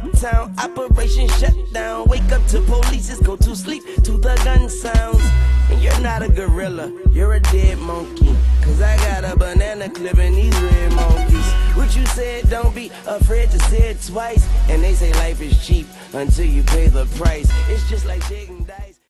uptown, operation shut down. Wake up to police, go to sleep to the gun sounds. And you're not a gorilla, you're a dead monkey. Cause I got a banana clip in these red monkeys. What you said, don't be afraid to say it twice. And they say life is cheap until you pay the price. It's just like Jake and Dice.